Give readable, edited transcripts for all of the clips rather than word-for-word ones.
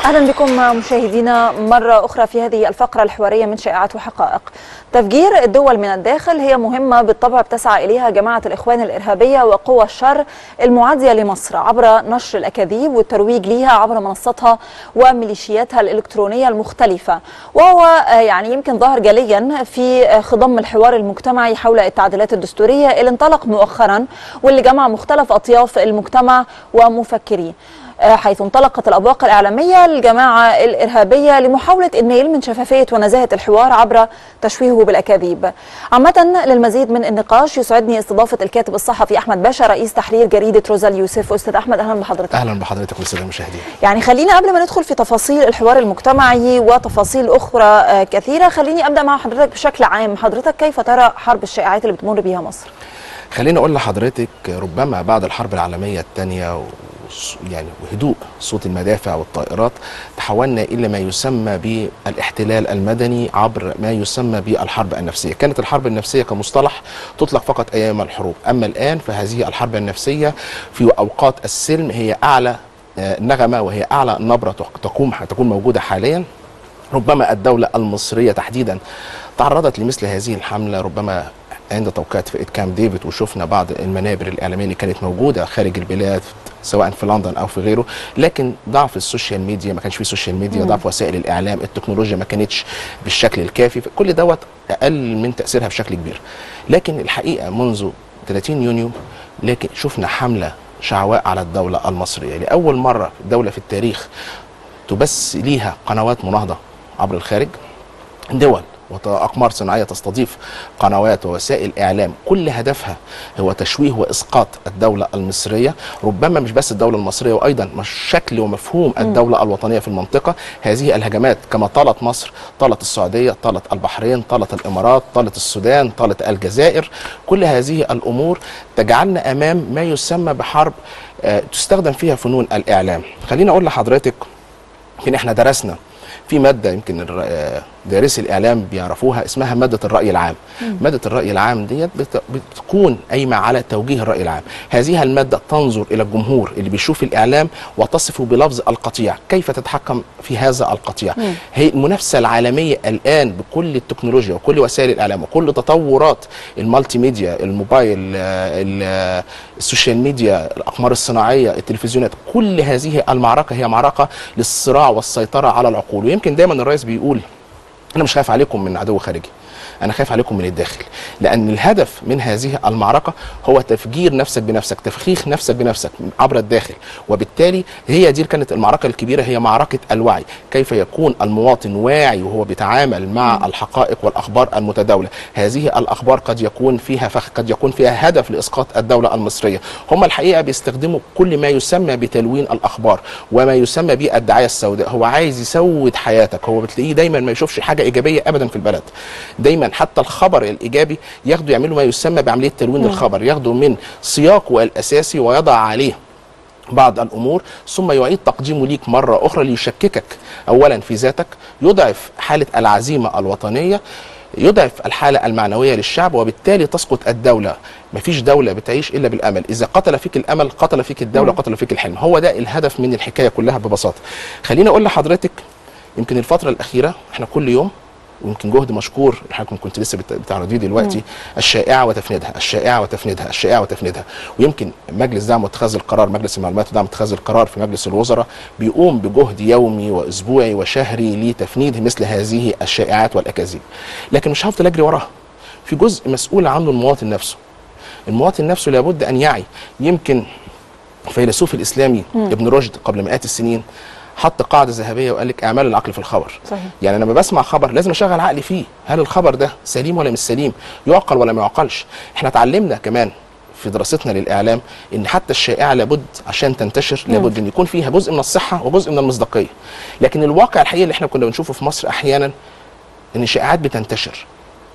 أهلا بكم مشاهدينا مرة أخرى في هذه الفقرة الحوارية من شائعات وحقائق. تفجير الدول من الداخل هي مهمة بالطبع بتسعى إليها جماعة الإخوان الإرهابية وقوى الشر المعادية لمصر عبر نشر الأكاذيب والترويج ليها عبر منصاتها وميليشياتها الإلكترونية المختلفة، وهو يعني يمكن ظهر جليا في خضم الحوار المجتمعي حول التعديلات الدستورية اللي انطلق مؤخرا واللي جمع مختلف أطياف المجتمع ومفكرين، حيث انطلقت الأبواق الإعلامية للجماعة الإرهابية لمحاولة النيل من شفافية ونزاهة الحوار عبر تشويهه بالأكاذيب. عامة للمزيد من النقاش يسعدني استضافة الكاتب الصحفي أحمد باشا رئيس تحرير جريدة روزا اليوسف. أستاذ أحمد أهلا بحضرتك. أهلا بحضرتك والسادة المشاهدين. يعني خلينا قبل ما ندخل في تفاصيل الحوار المجتمعي وتفاصيل أخرى كثيرة، خليني أبدأ مع حضرتك بشكل عام. حضرتك كيف ترى حرب الشائعات اللي بتمر بها مصر؟ خليني أقول لحضرتك ربما بعد الحرب العالمية الثانية يعني وهدوء صوت المدافع والطائرات تحولنا إلى ما يسمى بالاحتلال المدني عبر ما يسمى بالحرب النفسية. كانت الحرب النفسية كمصطلح تطلق فقط أيام الحروب، أما الآن فهذه الحرب النفسية في أوقات السلم هي أعلى نغمة وهي أعلى نبرة تكون موجودة حاليا. ربما الدولة المصرية تحديدا تعرضت لمثل هذه الحملة ربما عند توقيع اتفاقية كامب ديفيد، وشفنا بعض المنابر الإعلامية اللي كانت موجودة خارج البلاد سواء في لندن أو في غيره، لكن ضعف السوشيال ميديا، ما كانش فيه سوشيال ميديا، ضعف وسائل الإعلام، التكنولوجيا ما كانتش بالشكل الكافي، كل دوت أقل من تأثيرها بشكل كبير. لكن الحقيقة منذ 30 يونيو لكن شفنا حملة شعواء على الدولة المصرية. لأول مرة الدولة في التاريخ تبث ليها قنوات مناهضة عبر الخارج، دول وأقمار صناعية تستضيف قنوات ووسائل إعلام كل هدفها هو تشويه وإسقاط الدولة المصرية، ربما مش بس الدولة المصرية وأيضا شكل ومفهوم الدولة الوطنية في المنطقة. هذه الهجمات كما طالت مصر طالت السعودية، طالت البحرين، طالت الإمارات، طالت السودان، طالت الجزائر. كل هذه الأمور تجعلنا أمام ما يسمى بحرب تستخدم فيها فنون الإعلام. خليني أقول لحضرتك إن إحنا درسنا في مادة يمكن دارسي الإعلام بيعرفوها اسمها مادة الرأي العام. مادة الرأي العام ديت بتكون قايمة على توجيه الرأي العام. هذه المادة تنظر إلى الجمهور اللي بيشوف الإعلام وتصفه بلفظ القطيع، كيف تتحكم في هذا القطيع. هي المنافسة العالمية الآن بكل التكنولوجيا وكل وسائل الإعلام وكل تطورات المالتي ميديا، الموبايل، السوشيال ميديا، الأقمار الصناعية، التلفزيونات، كل هذه المعركة هي معركة للصراع والسيطرة على العقول. ويمكن دايما الرئيس بيقول أنا مش خايف عليكم من عدو خارجي، أنا خايف عليكم من الداخل، لأن الهدف من هذه المعركة هو تفجير نفسك بنفسك، تفخيخ نفسك بنفسك عبر الداخل. وبالتالي هي دي كانت المعركة الكبيرة، هي معركة الوعي، كيف يكون المواطن واعي وهو بيتعامل مع الحقائق والأخبار المتداولة. هذه الأخبار قد يكون فيها فخ، قد يكون فيها هدف لإسقاط الدولة المصرية. هم الحقيقة بيستخدموا كل ما يسمى بتلوين الأخبار وما يسمى بالدعاية السوداء. هو عايز يسود حياتك، هو بتلاقيه دايما ما يشوفش حاجة إيجابية أبدا في البلد، دايما حتى الخبر الايجابي ياخدوا يعملوا ما يسمى بعمليه تلوين الخبر، ياخدوا من سياقه الاساسي ويضع عليه بعض الامور ثم يعيد تقديمه ليك مره اخرى ليشككك اولا في ذاتك، يضعف حاله العزيمه الوطنيه، يضعف الحاله المعنويه للشعب، وبالتالي تسقط الدوله. مفيش دوله بتعيش الا بالامل، اذا قتل فيك الامل قتل فيك الدوله، قتل فيك الحلم. هو ده الهدف من الحكايه كلها ببساطه. خليني اقول لحضرتك يمكن الفتره الاخيره احنا كل يوم، ويمكن جهد مشكور حضرتك كنت لسه بتعرضيه دلوقتي، الشائعه وتفنيدها، الشائعه وتفنيدها، الشائعه وتفنيدها. ويمكن مجلس دعم واتخاذ القرار، مجلس المعلومات ودعم اتخاذ القرار في مجلس الوزراء بيقوم بجهد يومي واسبوعي وشهري لتفنيد مثل هذه الشائعات والاكاذيب. لكن مش هفضل اجري وراها، في جزء مسؤول عنه المواطن نفسه. المواطن نفسه لابد ان يعي. يمكن الفيلسوف الاسلامي ابن رشد قبل مئات السنين حط قاعده ذهبيه وقال لك اعمال العقل في الخبر. صحيح. يعني لما بسمع خبر لازم اشغل عقلي فيه، هل الخبر ده سليم ولا مش سليم، يعقل ولا ما يعقلش. احنا اتعلمنا كمان في دراستنا للاعلام ان حتى الشائعه لابد عشان تنتشر لابد ان يكون فيها جزء من الصحه وجزء من المصداقيه. لكن الواقع الحقيقي اللي احنا كنا بنشوفه في مصر احيانا ان الشائعات بتنتشر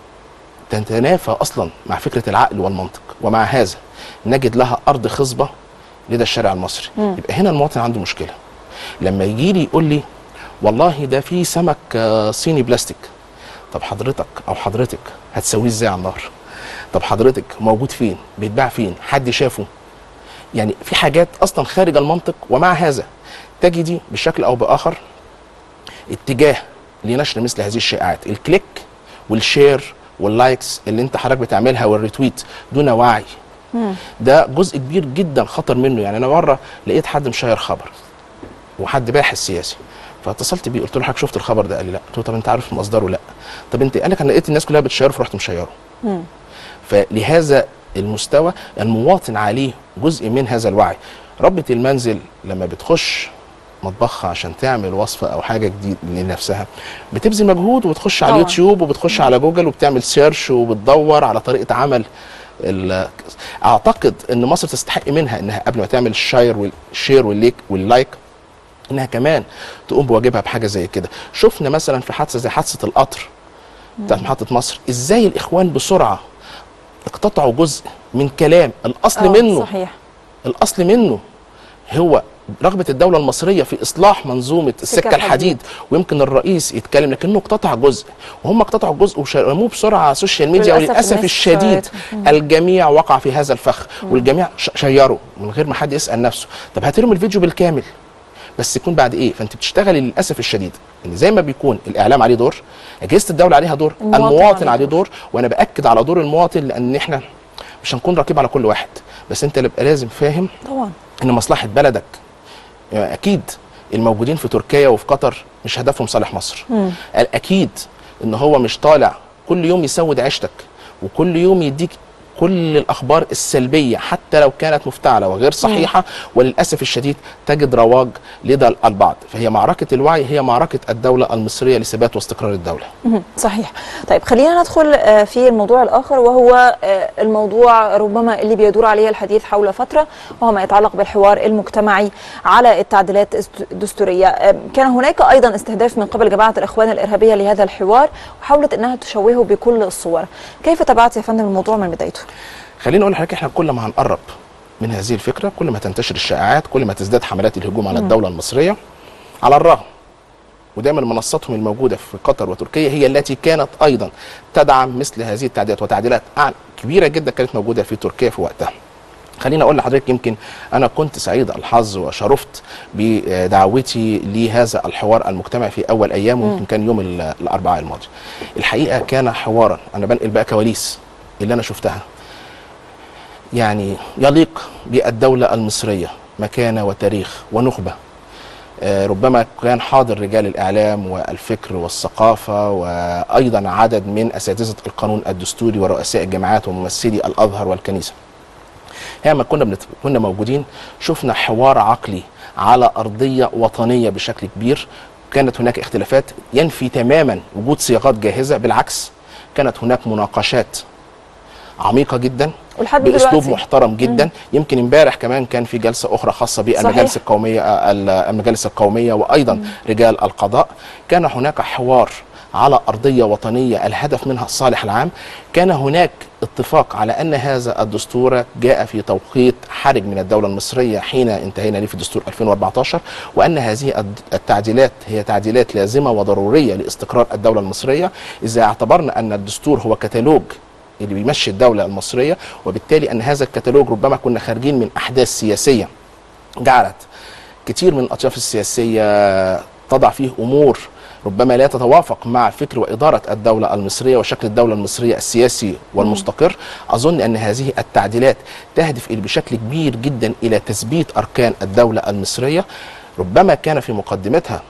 تتنافى اصلا مع فكره العقل والمنطق، ومع هذا نجد لها ارض خصبه لدى الشارع المصري. يبقى هنا المواطن عنده مشكله. لما يجي لي يقول لي والله ده في سمك صيني بلاستيك، طب حضرتك او حضرتك هتسويه ازاي على النار؟ طب حضرتك موجود فين؟ بيتباع فين؟ حد شافه؟ يعني في حاجات اصلا خارج المنطق، ومع هذا تجدي بشكل او باخر اتجاه لنشر مثل هذه الشائعات. الكليك والشير واللايكس اللي انت حضرتك بتعملها والريتويت دون وعي، ده جزء كبير جدا خطر منه. يعني انا مره لقيت حد مشير خبر وحد باحث سياسي، فاتصلت بيه قلت له حضرتك شفت الخبر ده؟ قال لي لا. قلت له طب انت عارف مصدره؟ لا. طب انت؟ قال لك انا لقيت الناس كلها بتشيره فرحت مشيره. فلهذا المستوى المواطن عليه جزء من هذا الوعي. ربة المنزل لما بتخش مطبخها عشان تعمل وصفه او حاجه جديده لنفسها بتبذل مجهود وبتخش على اليوتيوب وبتخش على جوجل وبتعمل سيرش وبتدور على طريقه عمل. اعتقد ان مصر تستحق منها انها قبل ما تعمل الشير واللايك انها كمان تقوم بواجبها بحاجه زي كده. شفنا مثلا في حادثه زي حادثه القطر بتاعت محطه مصر ازاي الاخوان بسرعه اقتطعوا جزء من كلام الاصل منه. صحيح. الاصل منه هو رغبه الدوله المصريه في اصلاح منظومه السكه الحديد، ويمكن الرئيس يتكلم لكنه اقتطع جزء، وهم اقتطعوا جزء ورموه بسرعه على السوشيال ميديا، وللاسف الشديد الجميع وقع في هذا الفخ والجميع شيروا من غير ما حد يسال نفسه طب هاتلهم الفيديو بالكامل بس يكون بعد ايه؟ فانت بتشتغلي للاسف الشديد ان زي ما بيكون الاعلام عليه دور، اجهزه الدوله عليها دور، المواطن عليه دور. وانا باكد على دور المواطن لان احنا مش هنكون رقيب على كل واحد، بس انت اللي بقى لازم فاهم طبعا ان مصلحه بلدك. يعني اكيد الموجودين في تركيا وفي قطر مش هدفهم صالح مصر. اكيد ان هو مش طالع كل يوم يسود عيشتك وكل يوم يديك كل الاخبار السلبيه حتى لو كانت مفتعله وغير صحيحه، وللاسف الشديد تجد رواج لدى البعض. فهي معركه الوعي هي معركه الدوله المصريه لثبات واستقرار الدوله. صحيح. طيب خلينا ندخل في الموضوع الاخر، وهو الموضوع ربما اللي بيدور عليه الحديث حول فتره، وهو ما يتعلق بالحوار المجتمعي على التعديلات الدستوريه. كان هناك ايضا استهداف من قبل جماعه الاخوان الارهابيه لهذا الحوار، وحاولت انها تشوهه بكل الصور. كيف تابعت يا فندم الموضوع من بدايته؟ خليني اقول لحضرتك احنا كل ما هنقرب من هذه الفكره كل ما تنتشر الشائعات، كل ما تزداد حملات الهجوم على الدوله المصريه. على الرغم ودايما منصاتهم الموجوده في قطر وتركيا هي التي كانت ايضا تدعم مثل هذه التعديلات، وتعديلات كبيره جدا كانت موجوده في تركيا في وقتها. خليني اقول لحضرتك يمكن انا كنت سعيد الحظ وشرفت بدعوتي لهذا الحوار المجتمعي في اول ايام، ويمكن كان يوم الاربعاء الماضي. الحقيقه كان حوارا، انا بنقل بقى كواليس اللي انا شفتها، يعني يليق بالدولة المصرية مكانة وتاريخ ونخبة. ربما كان حاضر رجال الإعلام والفكر والثقافة، وأيضا عدد من أساتذة القانون الدستوري ورؤساء الجامعات وممثلي الأزهر والكنيسة. هي كنا موجودين، شفنا حوار عقلي على أرضية وطنية بشكل كبير. كانت هناك اختلافات ينفي تماما وجود صياغات جاهزة، بالعكس كانت هناك مناقشات عميقة جدا باسلوب محترم جدا. يمكن امبارح كمان كان في جلسه اخرى خاصه بالمجالس القوميه، المجالس القوميه وايضا رجال القضاء. كان هناك حوار على ارضيه وطنيه الهدف منها الصالح العام. كان هناك اتفاق على ان هذا الدستور جاء في توقيت حرج من الدوله المصريه حين انتهينا ليه في دستور 2014، وان هذه التعديلات هي تعديلات لازمه وضروريه لاستقرار الدوله المصريه، اذا اعتبرنا ان الدستور هو كتالوج اللي بيمشي الدولة المصرية، وبالتالي أن هذا الكتالوج ربما كنا خارجين من أحداث سياسية جعلت كتير من الأطياف السياسية تضع فيه أمور ربما لا تتوافق مع فكر وإدارة الدولة المصرية وشكل الدولة المصرية السياسي والمستقر. أظن أن هذه التعديلات تهدف بشكل كبير جدا إلى تثبيت أركان الدولة المصرية. ربما كان في مقدمتها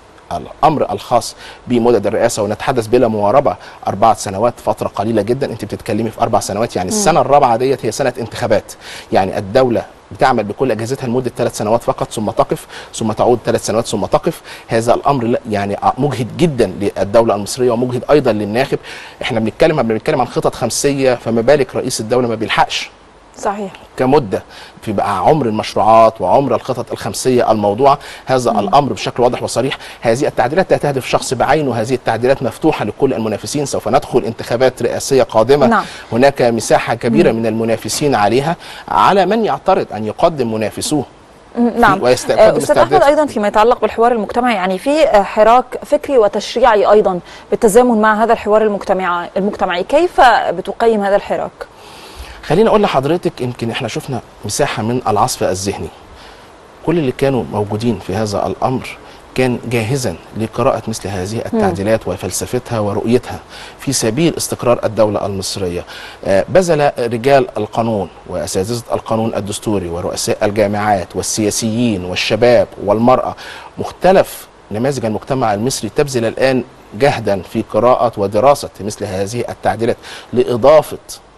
الامر الخاص بمدد الرئاسه، ونتحدث بلا مواربه 4 سنوات، فتره قليله جدا. انت بتتكلمي في 4 سنوات، يعني السنه الرابعه ديت هي سنه انتخابات. يعني الدوله بتعمل بكل اجهزتها لمده 3 سنوات فقط، ثم تقف، ثم تعود 3 سنوات، ثم تقف. هذا الامر يعني مجهد جدا للدوله المصريه ومجهد ايضا للناخب. احنا بنتكلم عن خطط خمسيه، فما بالك رئيس الدوله ما بيلحقش صحيح كمده في بقى عمر المشروعات وعمر الخطط الخمسيه الموضوعه. هذا الامر بشكل واضح وصريح. هذه التعديلات لا تهدف شخص بعينه، هذه التعديلات مفتوحه لكل المنافسين. سوف ندخل انتخابات رئاسيه قادمه. نعم. هناك مساحه كبيره من المنافسين عليها، على من يعترض ان يقدم منافسوه. نعم. استاذ احمد، ايضا فيما يتعلق بالحوار المجتمعي، يعني في حراك فكري وتشريعي ايضا بالتزامن مع هذا الحوار المجتمعي، كيف بتقيم هذا الحراك؟ خليني اقول لحضرتك، يمكن احنا شفنا مساحه من العصف الذهني. كل اللي كانوا موجودين في هذا الامر كان جاهزا لقراءة مثل هذه التعديلات وفلسفتها ورؤيتها في سبيل استقرار الدولة المصرية. بذل رجال القانون وأساتذة القانون الدستوري ورؤساء الجامعات والسياسيين والشباب والمرأة مختلف نماذج المجتمع المصري تبذل الآن جهدا في قراءة ودراسة مثل هذه التعديلات لإضافة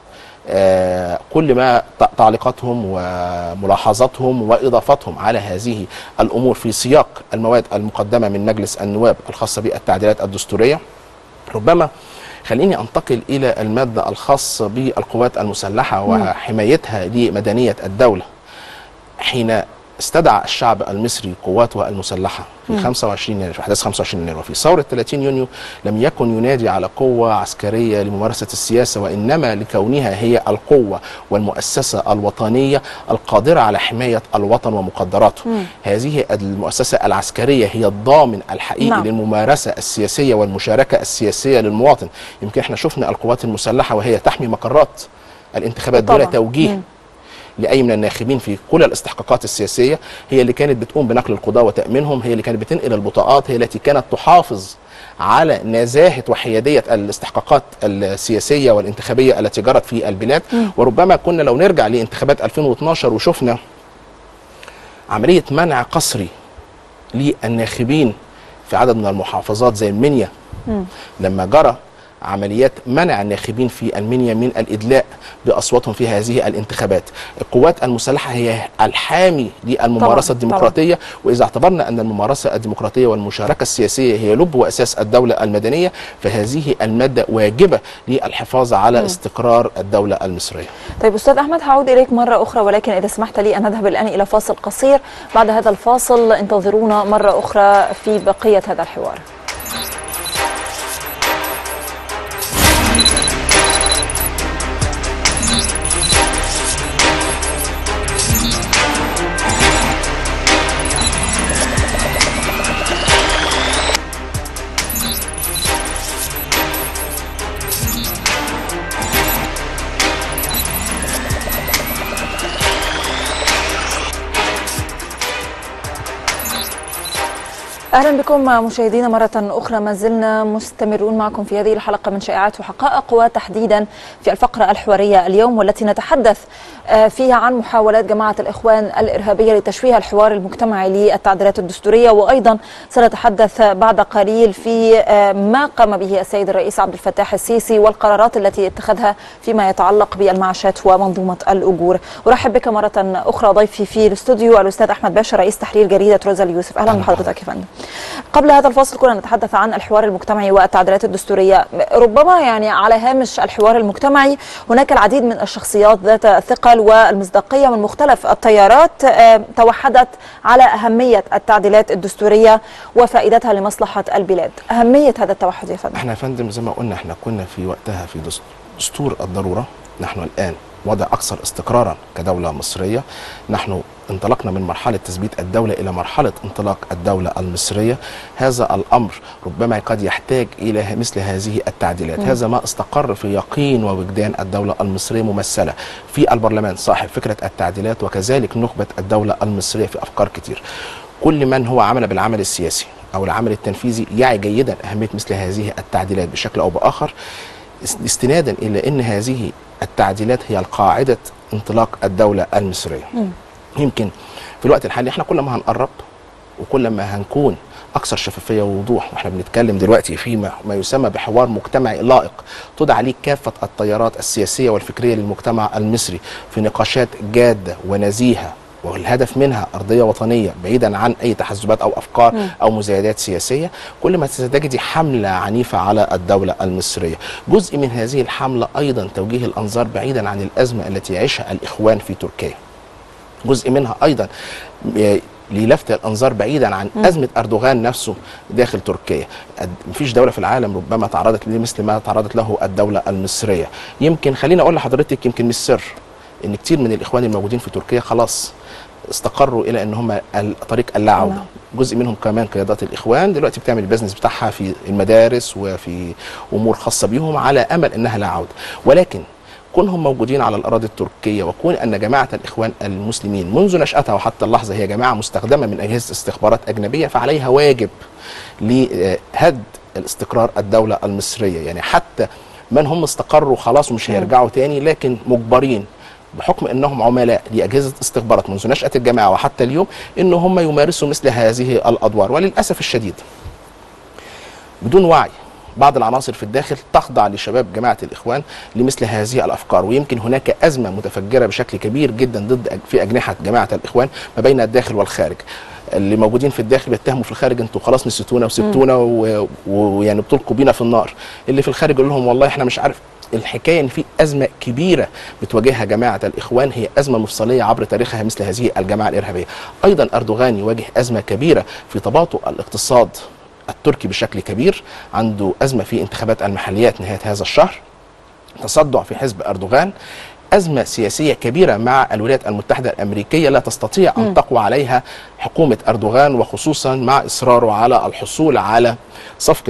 كل ما تعليقاتهم وملاحظاتهم وإضافتهم على هذه الأمور في سياق المواد المقدمة من مجلس النواب الخاصة بالتعديلات الدستورية. ربما خليني أنتقل إلى المادة الخاصة بالقوات المسلحة وحمايتها لمدنية الدولة. حين استدعى الشعب المصري قواته المسلحة في 25 يناير، في أحداث 25 يناير وفي ثورة 30 يونيو، لم يكن ينادي على قوة عسكرية لممارسة السياسة، وإنما لكونها هي القوة والمؤسسة الوطنية القادرة على حماية الوطن ومقدراته. هذه المؤسسة العسكرية هي الضامن الحقيقي للممارسة السياسية والمشاركة السياسية للمواطن. يمكن احنا شفنا القوات المسلحة وهي تحمي مقرات الانتخابات دون توجيه لأي من الناخبين في كل الاستحقاقات السياسية. هي اللي كانت بتقوم بنقل القضاة وتأمينهم، هي اللي كانت بتنقل البطاقات، هي التي كانت تحافظ على نزاهة وحيادية الاستحقاقات السياسية والانتخابية التي جرت في البلاد. وربما كنا لو نرجع لانتخابات 2012 وشفنا عملية منع قسري للناخبين في عدد من المحافظات زي المنيا، لما جرى عمليات منع الناخبين في المنيا من الإدلاء بأصواتهم في هذه الانتخابات. القوات المسلحة هي الحامي للممارسة الديمقراطية، وإذا اعتبرنا أن الممارسة الديمقراطية والمشاركة السياسية هي لب وأساس الدولة المدنية، فهذه المادة واجبة للحفاظ على استقرار الدولة المصرية. طيب أستاذ أحمد، هعود إليك مرة أخرى، ولكن إذا سمحت لي أن نذهب الآن إلى فاصل قصير. بعد هذا الفاصل انتظرونا مرة أخرى في بقية هذا الحوار. أهلا بكم مشاهدينا مرة أخرى. ما زلنا مستمرون معكم في هذه الحلقة من شائعات وحقائق، وتحديدا في الفقرة الحوارية اليوم والتي نتحدث فيها عن محاولات جماعة الإخوان الإرهابية لتشويه الحوار المجتمعي للتعديلات الدستورية، وأيضا سنتحدث بعد قليل في ما قام به السيد الرئيس عبد الفتاح السيسي والقرارات التي اتخذها فيما يتعلق بالمعاشات ومنظومة الأجور. أرحب بك مرة أخرى ضيفي في الاستوديو الأستاذ أحمد باشا، رئيس تحرير جريدة روزا اليوسف. أهلا بحضرتك يا فندم. قبل هذا الفاصل كنا نتحدث عن الحوار المجتمعي والتعديلات الدستورية. ربما يعني على هامش الحوار المجتمعي هناك العديد من الشخصيات ذات الثقل والمصداقية من مختلف التيارات توحدت على أهمية التعديلات الدستورية وفائدتها لمصلحة البلاد. أهمية هذا التوحد يا فندم؟ احنا يا فندم زي ما قلنا احنا كنا في وقتها في دستور الضرورة. نحن الآن وضع أكثر استقرارا كدولة مصرية. نحن انطلقنا من مرحلة تثبيت الدولة إلى مرحلة انطلاق الدولة المصرية. هذا الأمر ربما قد يحتاج إلى مثل هذه التعديلات. هذا ما استقر في يقين ووجدان الدولة المصرية ممثلة في البرلمان صاحب فكرة التعديلات، وكذلك نخبة الدولة المصرية في أفكار كتير. كل من هو عمل بالعمل السياسي أو العمل التنفيذي يعي جيدا أهمية مثل هذه التعديلات بشكل أو بآخر، استنادا إلى أن هذه التعديلات هي القاعدة انطلاق الدولة المصرية. يمكن في الوقت الحالي احنا كل ما هنقرب وكل ما هنكون اكثر شفافيه ووضوح، واحنا بنتكلم دلوقتي في ما يسمى بحوار مجتمعي لائق تدعى عليه كافه التيارات السياسيه والفكريه للمجتمع المصري في نقاشات جاده ونزيهه، والهدف منها أرضية وطنية بعيدا عن أي تحزبات أو أفكار أو مزايدات سياسية. كل ما ستجدي حملة عنيفة على الدولة المصرية. جزء من هذه الحملة أيضا توجيه الأنظار بعيدا عن الأزمة التي يعيشها الإخوان في تركيا. جزء منها أيضا للفت الأنظار بعيدا عن أزمة أردوغان نفسه داخل تركيا. مفيش دولة في العالم ربما تعرضت لمثل ما تعرضت له الدولة المصرية. يمكن خليني أقول لحضرتك، يمكن مش سر إن كتير من الإخوان الموجودين في تركيا خلاص استقروا الى ان هم طريق اللا عوده. جزء منهم كمان قيادات الاخوان دلوقتي بتعمل البيزنس بتاعها في المدارس وفي امور خاصه بيهم على امل انها لا عوده. ولكن كونهم موجودين على الأراضي التركية، وكون أن جماعة الإخوان المسلمين منذ نشأتها وحتى اللحظة هي جماعة مستخدمة من أجهزة استخبارات أجنبية، فعليها واجب لهد الاستقرار الدولة المصرية. يعني حتى من هم استقروا خلاص ومش هيرجعوا تاني، لكن مجبرين بحكم انهم عملاء لاجهزه استخبارات منذ نشاه الجماعه وحتى اليوم ان هم يمارسوا مثل هذه الادوار. وللاسف الشديد بدون وعي بعض العناصر في الداخل تخضع لشباب جماعه الاخوان لمثل هذه الافكار. ويمكن هناك ازمه متفجره بشكل كبير جدا ضد في اجنحه جماعه الاخوان ما بين الداخل والخارج. اللي موجودين في الداخل بيتهموا في الخارج انتوا خلاص نسيتونا وسبتونا ويعني بتلقوا بينا في النار. اللي في الخارج يقول لهم والله احنا مش عارف. الحكايه ان في ازمه كبيره بتواجهها جماعه الاخوان، هي ازمه مفصليه عبر تاريخها مثل هذه الجماعه الارهابيه. ايضا اردوغان يواجه ازمه كبيره في تباطؤ الاقتصاد التركي بشكل كبير، عنده ازمه في انتخابات المحليات نهايه هذا الشهر، تصدع في حزب اردوغان، أزمة سياسية كبيرة مع الولايات المتحدة الأمريكية لا تستطيع أن تقوى عليها حكومة أردوغان، وخصوصا مع إصراره على الحصول على صفقة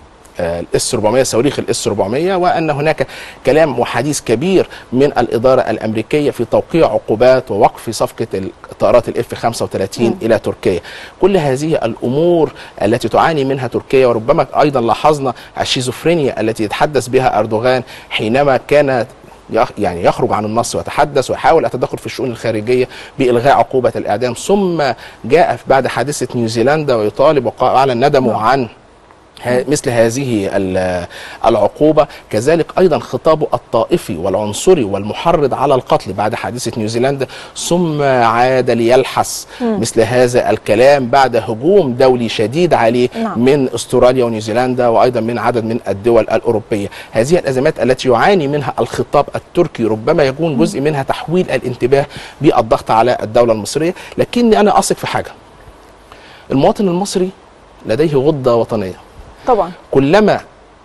الاس 400 صواريخ الاس 400، وان هناك كلام وحديث كبير من الاداره الامريكيه في توقيع عقوبات ووقف صفقه الطائرات الاف 35 الى تركيا. كل هذه الامور التي تعاني منها تركيا، وربما ايضا لاحظنا الشيزوفرينيا التي يتحدث بها اردوغان حينما كانت يعني يخرج عن النص ويتحدث ويحاول التدخل في الشؤون الخارجيه بإلغاء عقوبة الإعدام، ثم جاء بعد حادثة نيوزيلندا ويطالب وأعلن ندمه عن مثل هذه العقوبة. كذلك أيضا خطابه الطائفي والعنصري والمحرض على القتل بعد حادثة نيوزيلندا، ثم عاد ليلحس مثل هذا الكلام بعد هجوم دولي شديد عليه من أستراليا ونيوزيلندا وأيضا من عدد من الدول الأوروبية. هذه الأزمات التي يعاني منها الخطاب التركي ربما يكون جزء منها تحويل الانتباه بالضغط على الدولة المصرية. لكني أنا أثق في حاجة، المواطن المصري لديه غدة وطنية طبعا. كلما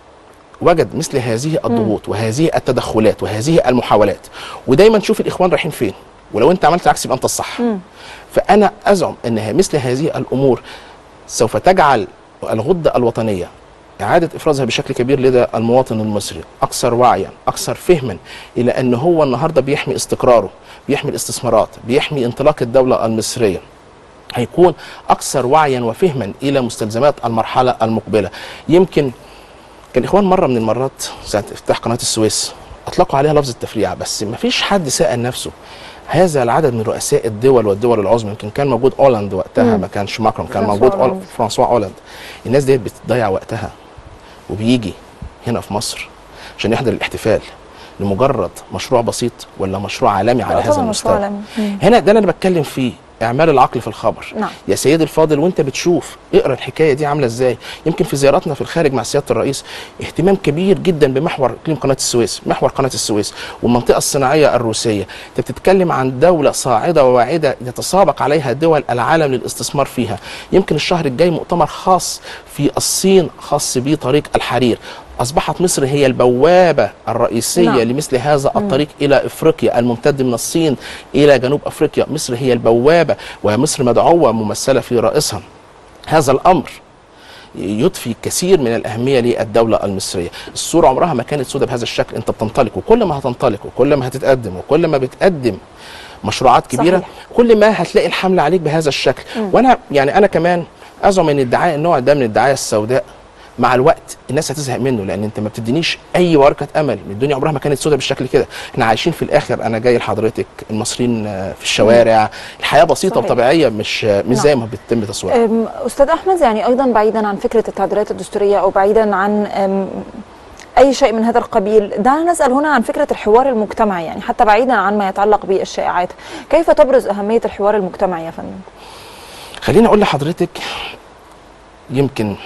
وجد مثل هذه الضغوط وهذه التدخلات وهذه المحاولات، ودايما تشوف الاخوان رايحين فين، ولو انت عملت العكس يبقى انت الصح. فانا ازعم ان مثل هذه الامور سوف تجعل الغده الوطنيه اعاده افرازها بشكل كبير لدى المواطن المصري اكثر وعيا، اكثر فهما الى ان هو النهارده بيحمي استقراره، بيحمي الاستثمارات، بيحمي انطلاق الدوله المصريه. هيكون أكثر وعيا وفهما إلى مستلزمات المرحلة المقبلة. يمكن كان الإخوان مرة من المرات ساعة افتتاح قناة السويس أطلقوا عليها لفظ التفريعة، بس ما فيش حد سأل نفسه هذا العدد من رؤساء الدول والدول العظمى. يمكن كان موجود أولاند وقتها، ما كانش ماكرون، كان موجود فرانسوا أولاند. الناس ديت بتضيع وقتها وبيجي هنا في مصر عشان يحضر الاحتفال لمجرد مشروع بسيط ولا مشروع عالمي على هذا المستوى؟ هنا ده اللي أنا بتكلم فيه، اعمال العقل في الخبر. يا سيدي الفاضل، وانت بتشوف اقرا الحكايه دي عامله ازاي. يمكن في زياراتنا في الخارج مع سياده الرئيس اهتمام كبير جدا بمحور اقليم قناه السويس، محور قناه السويس والمنطقه الصناعيه الروسيه. انت بتتكلم عن دوله صاعده وواعده يتسابق عليها دول العالم للاستثمار فيها. يمكن الشهر الجاي مؤتمر خاص في الصين خاص بطريق الحرير. أصبحت مصر هي البوابة الرئيسية لمثل هذا الطريق إلى إفريقيا الممتد من الصين إلى جنوب أفريقيا. مصر هي البوابة، ومصر مدعوة ممثلة في رئيسها. هذا الأمر يضفي كثير من الأهمية للدولة المصرية. الصورة عمرها ما كانت سودة بهذا الشكل. أنت بتنطلق، وكل ما هتنطلق وكل ما هتتقدم وكل ما بتقدم مشروعات كبيرة صحيح. كل ما هتلاقي الحملة عليك بهذا الشكل. وأنا يعني أنا كمان أزعم أن الدعاية النوع ده من الدعاية السوداء مع الوقت الناس هتزهق منه، لان انت ما بتدينيش اي ورقه امل. الدنيا عمرها ما كانت سودة بالشكل كده. احنا عايشين في الاخر، انا جاي لحضرتك، المصريين في الشوارع، الحياه بسيطه صحيح. وطبيعيه، مش زي ما بتتم تصويرها. استاذ احمد، يعني ايضا بعيدا عن فكره التعديلات الدستوريه او بعيدا عن اي شيء من هذا القبيل، دعنا نسال هنا عن فكره الحوار المجتمعي، يعني حتى بعيدا عن ما يتعلق بالشائعات، كيف تبرز اهميه الحوار المجتمعي يا فندم؟ خليني اقول لحضرتك، يمكن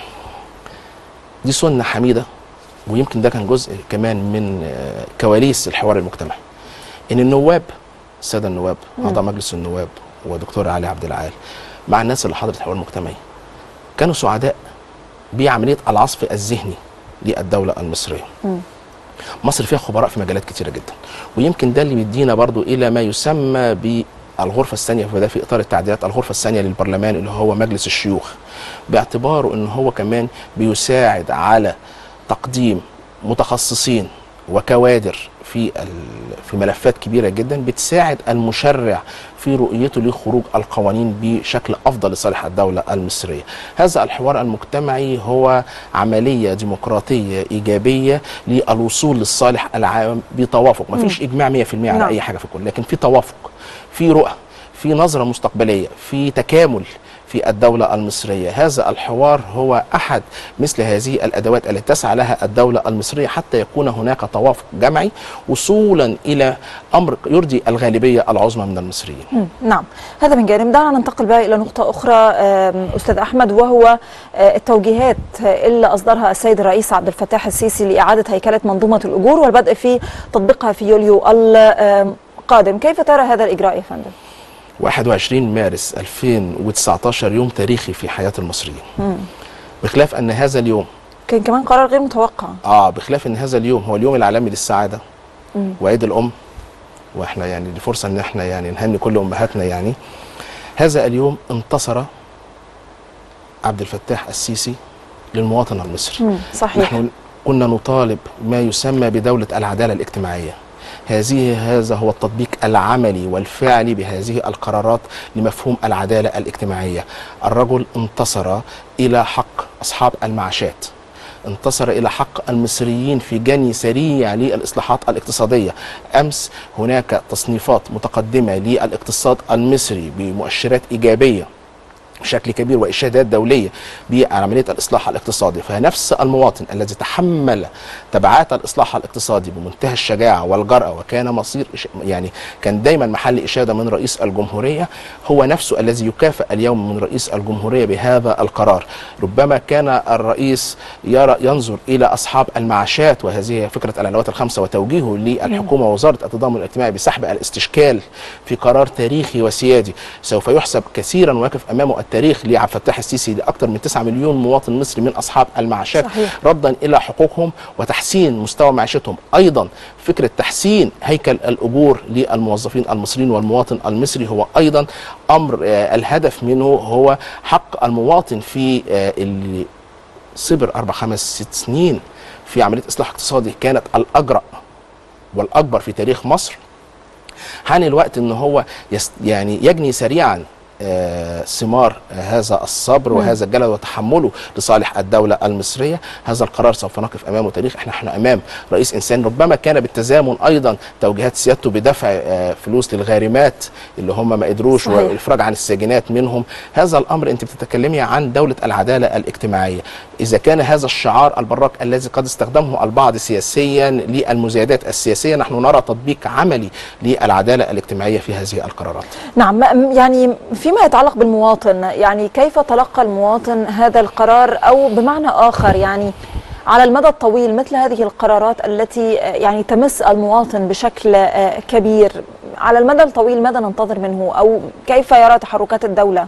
دي سنة حميدة، ويمكن ده كان جزء كمان من كواليس الحوار المجتمعي، ان النواب، السادة النواب، اعضاء مجلس النواب ودكتور علي عبد العال مع الناس اللي حضرت الحوار المجتمعي كانوا سعداء بعملية العصف الذهني للدولة المصرية. مصر فيها خبراء في مجالات كتيرة جدا، ويمكن ده اللي بيدينا برضو الى ما يسمى بالغرفة الثانية، وده في اطار التعديلات الغرفة الثانية للبرلمان اللي هو مجلس الشيوخ، باعتباره ان هو كمان بيساعد على تقديم متخصصين وكوادر في ملفات كبيره جدا بتساعد المشرع في رؤيته لخروج القوانين بشكل افضل لصالح الدوله المصريه. هذا الحوار المجتمعي هو عمليه ديمقراطيه ايجابيه للوصول للصالح العام بتوافق، ما فيش اجماع 100% على اي حاجه في الكل، لكن في توافق، في رؤى، في نظره مستقبليه، في تكامل في الدولة المصرية. هذا الحوار هو أحد مثل هذه الأدوات التي تسعى لها الدولة المصرية حتى يكون هناك توافق جمعي وصولا إلى أمر يرضي الغالبية العظمى من المصريين. نعم، هذا من جانب. دعنا ننتقل بقى إلى نقطة أخرى أستاذ أحمد، وهو التوجيهات اللي أصدرها السيد الرئيس عبد الفتاح السيسي لإعادة هيكلة منظومة الأجور والبدء في تطبيقها في يوليو القادم. كيف ترى هذا الإجراء يا فندم؟ 21 مارس 2019 يوم تاريخي في حياة المصريين. بخلاف أن هذا اليوم كان كمان قرار غير متوقع. بخلاف أن هذا اليوم هو اليوم العالمي للسعادة وعيد الأم، وإحنا يعني دي فرصة أن إحنا يعني نهني كل أمهاتنا. يعني هذا اليوم انتصر عبد الفتاح السيسي للمواطن المصري. صحيح. نحن كنا نطالب ما يسمى بدولة العدالة الاجتماعية. هذا هو التطبيق العملي والفعلي بهذه القرارات لمفهوم العدالة الاجتماعية. الرجل انتصر إلى حق أصحاب المعاشات، انتصر إلى حق المصريين في جني سريع للإصلاحات الاقتصادية. أمس هناك تصنيفات متقدمة للاقتصاد المصري بمؤشرات إيجابية بشكل كبير وإشادات دولية بعملية الإصلاح الاقتصادي. فنفس المواطن الذي تحمل تبعات الإصلاح الاقتصادي بمنتهى الشجاعة والجرأة وكان مصير يعني كان دايما محل إشادة من رئيس الجمهورية هو نفسه الذي يكافئ اليوم من رئيس الجمهورية بهذا القرار. ربما كان الرئيس ينظر إلى أصحاب المعاشات، وهذه فكرة العلاوات الخمسة وتوجيهه للحكومة ووزارة التضامن الاجتماعي بسحب الاستشكال في قرار تاريخي وسيادي سوف يحسب كثيرا ويقف أمامه التاريخ لعبد الفتاح السيسي لأكثر من 9 مليون مواطن مصري من أصحاب المعاشات. صحيح. ردا إلى حقوقهم وتحسين مستوى معيشتهم. أيضا فكرة تحسين هيكل الأجور للموظفين المصريين والمواطن المصري هو أيضا أمر الهدف منه هو حق المواطن في اللي صبر 4-5-6 سنين في عملية إصلاح اقتصادي كانت الأجرأ والأكبر في تاريخ مصر. حان الوقت أنه هو يعني يجني سريعا ثمار هذا الصبر وهذا الجلد وتحمله لصالح الدولة المصرية. هذا القرار سوف نقف أمامه تاريخ. احنا أمام رئيس إنسان ربما كان بالتزامن أيضا توجيهات سيادته بدفع فلوس للغارمات اللي هم ما قدروش والإفراج عن الساجنات منهم. هذا الأمر أنت بتتكلمي عن دولة العدالة الاجتماعية. إذا كان هذا الشعار البراق الذي قد استخدمه البعض سياسيا للمزايدات السياسية، نحن نرى تطبيق عملي للعدالة الاجتماعية في هذه القرارات. نعم، يعني فيما يتعلق بالمواطن، يعني كيف تلقى المواطن هذا القرار، أو بمعنى آخر يعني على المدى الطويل مثل هذه القرارات التي يعني تمس المواطن بشكل كبير، على المدى الطويل ماذا ننتظر منه، أو كيف يرى تحركات الدولة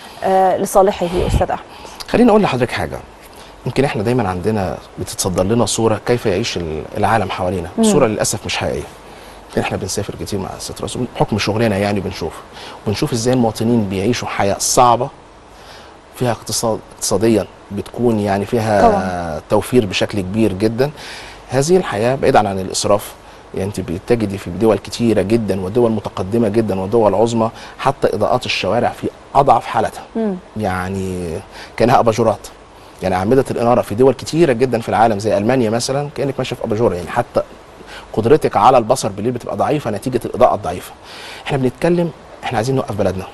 لصالحه أستاذ أحمد؟ خليني أقول لحضرتك حاجة. يمكن احنا دايما عندنا بتتصدر لنا صورة كيف يعيش العالم حوالينا، صورة للأسف مش حقيقية. احنا بنسافر كتير مع الست رسول بحكم شغلنا، يعني بنشوف ازاي المواطنين بيعيشوا حياة صعبة فيها اقتصاديا بتكون يعني فيها طبعا توفير بشكل كبير جدا. هذه الحياة بعيدا عن الإسراف، يعني انت بتجدي في دول كتيرة جدا ودول متقدمة جدا ودول عظمى حتى إضاءات الشوارع في أضعف حالتها، يعني كانها أباجورات. يعني أعمدة الإنارة في دول كتيرة جدا في العالم زي ألمانيا مثلا كأنك ماشية في أباجورة، يعني حتى قدرتك على البصر بالليل بتبقى ضعيفه نتيجه الاضاءه الضعيفه. احنا بنتكلم احنا عايزين نوقف بلدنا،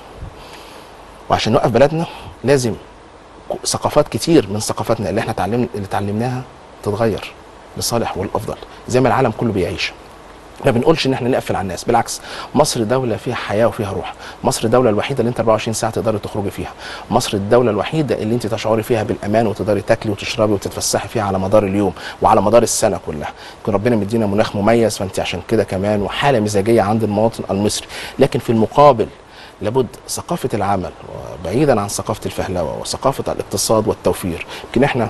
وعشان نوقف بلدنا لازم ثقافات كتير من ثقافاتنا اللي احنا اتعلمناها تتغير لصالح والافضل زي ما العالم كله بيعيش. ما بنقولش ان احنا نقفل على الناس، بالعكس. مصر دوله فيها حياه وفيها روح. مصر الدوله الوحيده اللي انت 24 ساعه تقدري تخرجي فيها. مصر الدوله الوحيده اللي انت تشعري فيها بالامان وتقدري تاكلي وتشربي وتتفسحي فيها على مدار اليوم وعلى مدار السنه كلها. يكون ربنا مدينا مناخ مميز، فانت عشان كده كمان وحاله مزاجيه عند المواطن المصري. لكن في المقابل لابد ثقافه العمل بعيدا عن ثقافه الفهلوه وثقافه الاقتصاد والتوفير. يمكن احنا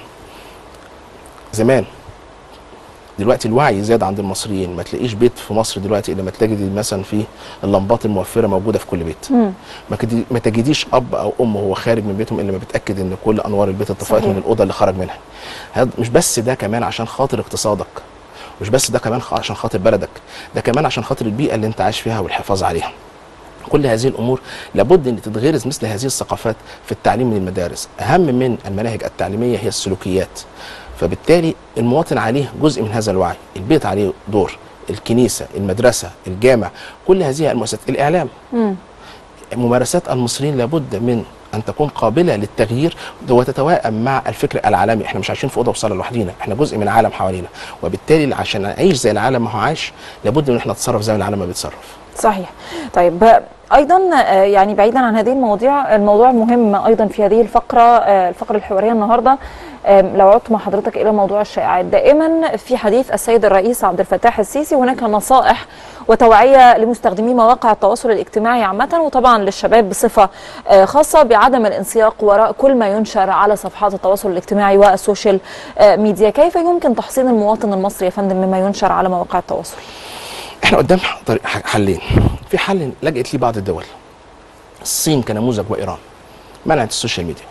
زمان، دلوقتي الوعي زاد عند المصريين. ما تلاقيش بيت في مصر دلوقتي الا ما تجدي مثلا فيه اللمبات الموفره موجوده في كل بيت. ما تجديش اب او ام وهو خارج من بيتهم الا ما بيتاكد ان كل انوار البيت اتطفت من الاوضه اللي خرج منها. مش بس ده، كمان عشان خاطر اقتصادك مش بس ده كمان عشان خاطر بلدك، ده كمان عشان خاطر البيئه اللي انت عايش فيها والحفاظ عليها. كل هذه الامور لابد ان تتغرس مثل هذه الثقافات في التعليم من المدارس. اهم من المناهج التعليميه هي السلوكيات. فبالتالي المواطن عليه جزء من هذا الوعي، البيت عليه دور، الكنيسه، المدرسه، الجامع، كل هذه المؤسسات، الاعلام. ممارسات المصريين لابد من ان تكون قابله للتغيير وتتوائم مع الفكر العالمي. احنا مش عايشين في اوضه وصاله لوحدينا، احنا جزء من عالم حوالينا، وبالتالي عشان نعيش زي العالم ما هو عايش لابد ان احنا نتصرف زي العالم ما بيتصرف. صحيح. طيب ايضا يعني بعيدا عن هذه المواضيع، الموضوع مهم ايضا في هذه الفقره الحواريه النهارده، لو عدت مع حضرتك الى موضوع الشائعات. دائما في حديث السيد الرئيس عبد الفتاح السيسي هناك نصائح وتوعيه لمستخدمي مواقع التواصل الاجتماعي عامه، وطبعا للشباب بصفه خاصه، بعدم الانسياق وراء كل ما ينشر على صفحات التواصل الاجتماعي والسوشيال ميديا. كيف يمكن تحصين المواطن المصري يا فندم مما ينشر على مواقع التواصل؟ احنا قدام حلين. في حل لجأت ليه بعض الدول، الصين كنموذج وايران، منعت السوشيال ميديا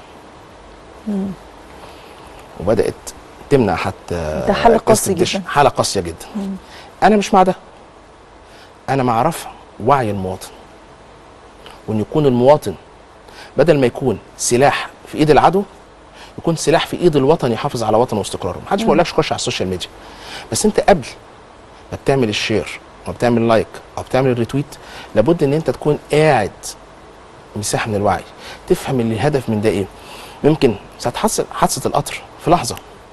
وبدأت تمنع حتى. ده حل قاسي جدا، حالة قاسية جدا. انا مش مع ده، انا مع رفع وعي المواطن، وان يكون المواطن بدل ما يكون سلاح في ايد العدو يكون سلاح في ايد الوطن يحافظ على وطنه واستقراره. محدش بيقولكش خش على السوشيال ميديا، بس انت قبل ما بتعمل الشير او بتعمل لايك او بتعمل الريتويت لابد ان انت تكون قاعد مساحه من الوعي، تفهم الهدف من ده ايه. ممكن ساعه حادثه القطر في لحظه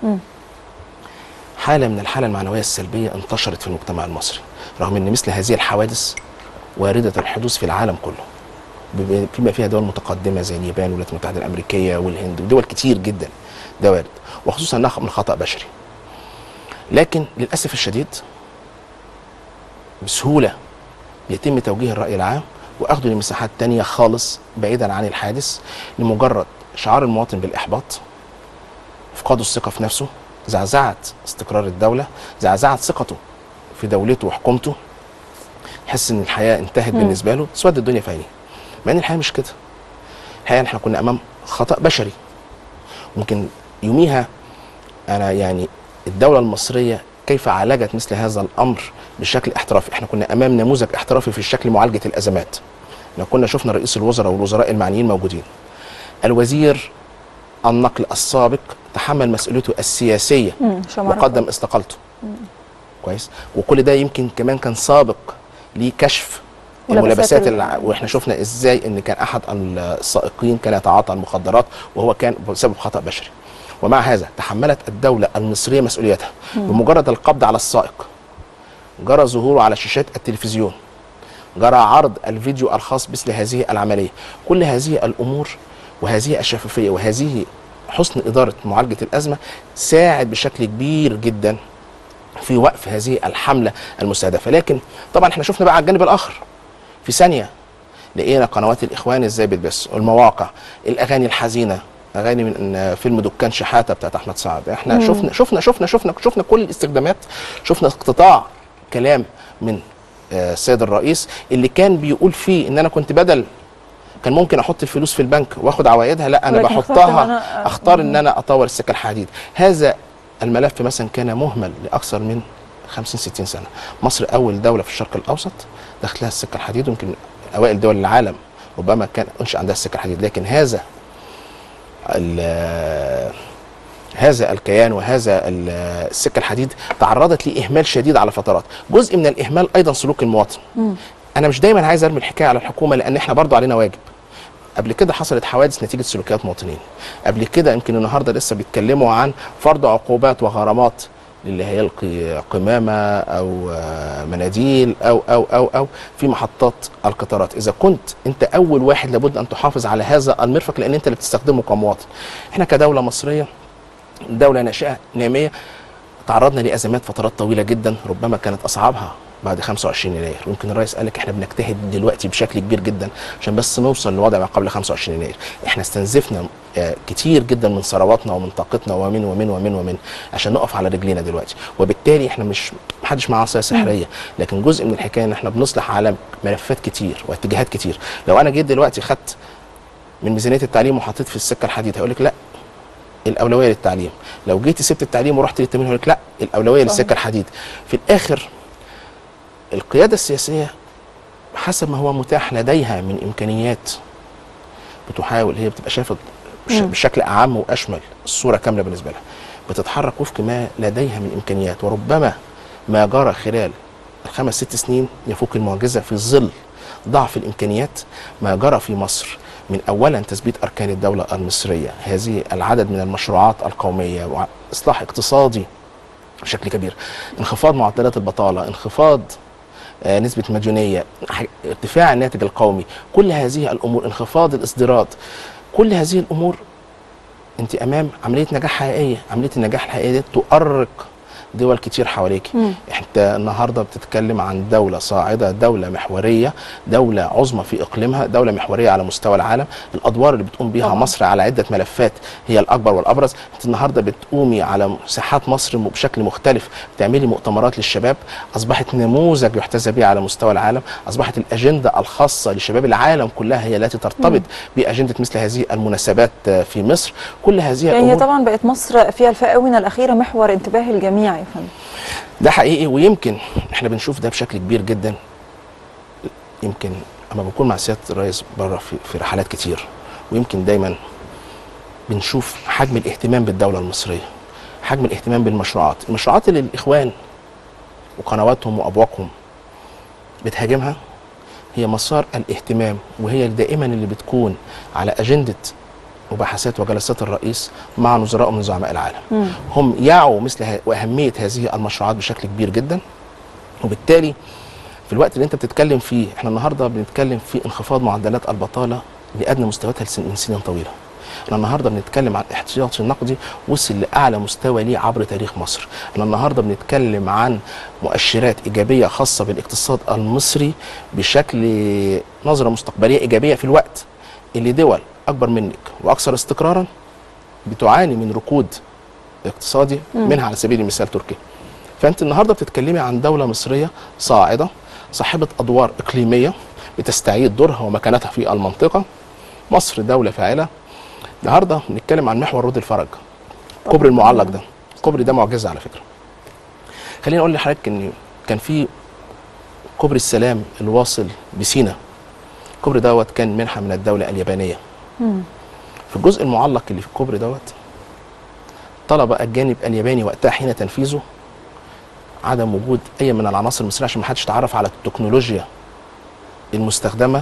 حاله من الحاله المعنويه السلبيه انتشرت في المجتمع المصري، رغم ان مثل هذه الحوادث وارده الحدوث في العالم كله، فيما فيها دول متقدمه زي اليابان والولايات المتحده الامريكيه والهند ودول كتير جدا ده وارد، وخصوصا انها من خطا بشري. لكن للاسف الشديد بسهوله يتم توجيه الراي العام واخده لمساحات تانية خالص بعيدا عن الحادث، لمجرد شعار المواطن بالاحباط، افقاده الثقه في نفسه، زعزعت استقرار الدوله، زعزعت ثقته في دولته وحكومته، يحس ان الحياه انتهت بالنسبه له، تسود الدنيا في عينيه. مع ان الحياه مش كده، الحقيقه احنا كنا امام خطا بشري. ممكن يوميها انا يعني الدوله المصريه كيف عالجت مثل هذا الامر بشكل احترافي. احنا كنا امام نموذج احترافي في شكل معالجه الازمات. احنا كنا شفنا رئيس الوزراء والوزراء المعنيين موجودين، الوزير النقل السابق تحمل مسؤوليته السياسيه وقدم استقالته. كويس، وكل ده يمكن كمان كان سابق لكشف الملابسات واحنا شفنا ازاي ان كان احد السائقين كان يتعاطى المخدرات وهو كان بسبب خطا بشري. ومع هذا تحملت الدوله المصريه مسؤوليتها. بمجرد القبض على السائق جرى ظهوره على شاشات التلفزيون، جرى عرض الفيديو الخاص مثل هذه العمليه. كل هذه الامور وهذه الشفافيه وهذه حسن اداره معالجه الازمه ساعد بشكل كبير جدا في وقف هذه الحمله المستهدفه. لكن طبعا احنا شفنا بقى على الجانب الاخر في ثانيه لقينا قنوات الاخوان ازاي بتبث، والمواقع، الاغاني الحزينه، اغاني من فيلم دكان شحاته بتاعت احمد سعد. احنا شفنا كل الاستخدامات، شفنا اقتطاع كلام من السيد الرئيس اللي كان بيقول فيه ان انا كنت بدل كان ممكن احط الفلوس في البنك واخد عوائدها، لا انا بحطها اختار ان انا اطور السكه الحديد. هذا الملف مثلا كان مهمل لاكثر من 50 60 سنه. مصر اول دوله في الشرق الاوسط دخلت لها السكه الحديد، ويمكن اوائل دول العالم ربما كان انشا عندها السكه الحديد. لكن هذا الكيان وهذا السكه الحديد تعرضت لاهمال شديد على فترات. جزء من الاهمال ايضا سلوك المواطن. انا مش دايما عايز ارمي الحكايه على الحكومه، لان احنا برضو علينا واجب. قبل كده حصلت حوادث نتيجه سلوكيات مواطنين، قبل كده يمكن النهارده لسه بيتكلموا عن فرض عقوبات وغرامات للي هيلقي قمامه او مناديل او في محطات القطارات. اذا كنت انت اول واحد لابد ان تحافظ على هذا المرفق، لان انت اللي بتستخدمه كمواطن. احنا كدوله مصريه دوله ناشئه ناميه تعرضنا لازمات فترات طويله جدا، ربما كانت اصعبها بعد 25 يناير. ويمكن الرئيس قال لك احنا بنجتهد دلوقتي بشكل كبير جدا عشان بس نوصل لوضع ما قبل 25 يناير. احنا استنزفنا كتير جدا من ثرواتنا ومن طاقتنا ومن عشان نقف على رجلينا دلوقتي. وبالتالي احنا مش محدش معاه عصايه سحريه، لكن جزء من الحكايه ان احنا بنصلح على ملفات كتير واتجاهات كتير. لو انا جيت دلوقتي خدت من ميزانيه التعليم وحطيت في السكه الحديد هيقول لك لا، الاولويه للتعليم. لو جيتي سبت التعليم ورحت للتموين هيقول لك لا، الاولويه للسكه الحديد. في الاخر القياده السياسيه حسب ما هو متاح لديها من امكانيات بتحاول، هي بتبقى شايفه بشكل اعم واشمل الصوره كامله بالنسبه لها، بتتحرك وفق ما لديها من امكانيات. وربما ما جرى خلال ال5 6 سنين يفوق المعجزه في ظل ضعف الامكانيات. ما جرى في مصر من اولا تثبيت اركان الدوله المصريه، هذه العدد من المشروعات القوميه، واصلاح اقتصادي بشكل كبير، انخفاض معدلات البطاله، انخفاض نسبه المديونيه، ارتفاع الناتج القومي، كل هذه الامور، انخفاض الاصدارات، كل هذه الامور انت امام عمليه نجاح حقيقيه. عمليه النجاح الحقيقيه دي تؤرق دول كتير حواليك. انت النهارده بتتكلم عن دوله صاعده، دوله محوريه، دوله عظمى في اقليمها، دوله محوريه على مستوى العالم. الادوار اللي بتقوم بيها مصر على عده ملفات هي الاكبر والابرز. انت النهارده بتقومي على ساحات مصر بشكل مختلف، بتعملي مؤتمرات للشباب، اصبحت نموذج يحتذى به على مستوى العالم، اصبحت الاجنده الخاصه لشباب العالم كلها هي التي ترتبط باجنده مثل هذه المناسبات في مصر. كل هذه يعني هي طبعا بقت مصر في الآونة الأخيرة محور انتباه الجميع يا فندم. ده حقيقي، ويمكن احنا بنشوف ده بشكل كبير جدا. يمكن اما بكون مع سياده الرئيس بره في رحلات كتير، ويمكن دايما بنشوف حجم الاهتمام بالدوله المصريه، حجم الاهتمام بالمشروعات، المشروعات اللي الاخوان وقنواتهم وابواقهم بتهاجمها هي مسار الاهتمام، وهي دائما اللي بتكون على اجنده مباحثات وجلسات الرئيس مع نظراء من زعماء العالم. هم يعوا مثل واهميه هذه المشروعات بشكل كبير جدا. وبالتالي في الوقت اللي انت بتتكلم فيه، احنا النهارده بنتكلم في انخفاض معدلات البطاله لادنى مستوياتها من سنين طويله. احنا النهارده بنتكلم عن الاحتياطي النقدي وصل لاعلى مستوى ليه عبر تاريخ مصر. احنا النهارده بنتكلم عن مؤشرات ايجابيه خاصه بالاقتصاد المصري بشكل نظره مستقبليه ايجابيه في الوقت اللي دول اكبر منك واكثر استقرارا بتعاني من ركود اقتصادي، منها على سبيل المثال تركيا. فانت النهارده بتتكلمي عن دوله مصريه صاعده، صاحبه ادوار اقليميه بتستعيد دورها ومكانتها في المنطقه. مصر دوله فاعله. النهارده بنتكلم عن محور رود الفرج، كوبري المعلق ده، الكوبري ده معجزه على فكره. خليني اقول لحضرتك ان كان في كوبري السلام الواصل بسينا، الكوبري دوت كان منحه من الدوله اليابانيه. في الجزء المعلق اللي في الكوبري دوت طلب الجانب الياباني وقتها حين تنفيذه عدم وجود اي من العناصر المصريه عشان ما حدش تعرف على التكنولوجيا المستخدمه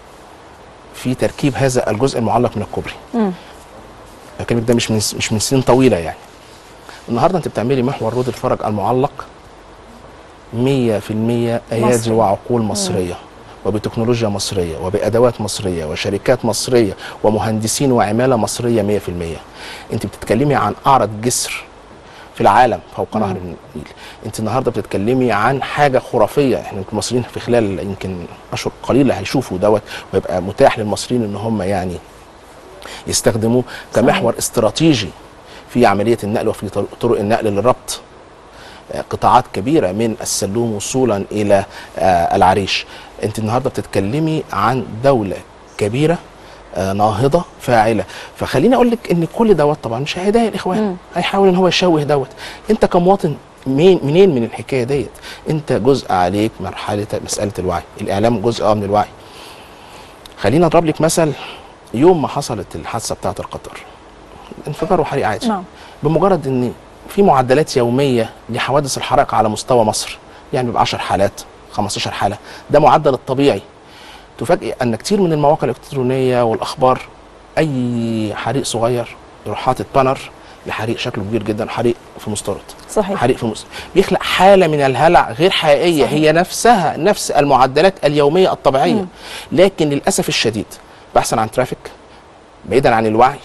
في تركيب هذا الجزء المعلق من الكوبري. الكلام ده مش من سنين طويله يعني. النهارده انت بتعملي محور رود الفرج المعلق 100% ايادي وعقول مصريه وبتكنولوجيا مصريه وبادوات مصريه وشركات مصريه ومهندسين وعماله مصريه 100%. انت بتتكلمي عن اعرض جسر في العالم فوق نهر النيل. انت النهارده بتتكلمي عن حاجه خرافيه. احنا المصريين في خلال يمكن اشهر قليله هيشوفوا دوت، ويبقى متاح للمصريين ان هم يعني يستخدموه كمحور استراتيجي في عمليه النقل وفي طرق النقل للربط قطاعات كبيره من السلوم وصولا الى العريش. انت النهارده بتتكلمي عن دوله كبيره ناهضه فاعله. فخليني اقول لك ان كل دوت طبعا مش هيضايق الاخوان، هيحاول ان هو يشوه دوت. انت كمواطن منين من الحكايه ديت؟ انت جزء عليك مساله الوعي، الاعلام جزء من الوعي. خلينا اضرب لك مثل. يوم ما حصلت الحادثه بتاعه القطر، انفجار وحريق عادي، بمجرد ان في معدلات يوميه لحوادث الحرائق على مستوى مصر، يعني بيبقى 10 حالات 15 حاله، ده معدل الطبيعي. تفاجئ ان كتير من المواقع الالكترونيه والاخبار اي حريق صغير يروح حاطط بانر لحريق شكله كبير جدا، حريق في مستورد، صحيح، حريق في بيخلق حاله من الهلع غير حقيقيه. صحيح. هي نفسها نفس المعدلات اليوميه الطبيعيه. لكن للاسف الشديد بحثا عن ترافيك، بعيدا عن الوعي،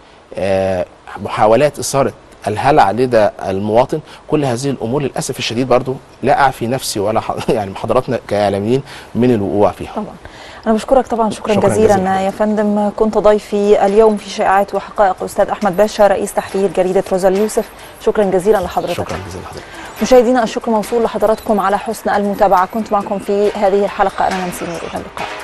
محاولات اثاره الهلع لدى المواطن، كل هذه الامور للاسف الشديد برضو لا اعفي نفسي ولا يعني حضراتنا كاعلاميين من الوقوع فيها. طبعا انا بشكرك طبعا شكرا جزيلا يا فندم. كنت ضيفي اليوم في شائعات وحقائق استاذ احمد باشا رئيس تحرير جريده روزا اليوسف. شكرا جزيلا لحضرتك. شكرا جزيلا لحضرتك. مشاهدينا الشكر موصول لحضراتكم على حسن المتابعه. كنت معكم في هذه الحلقه انا نسيم، الى اللقاء.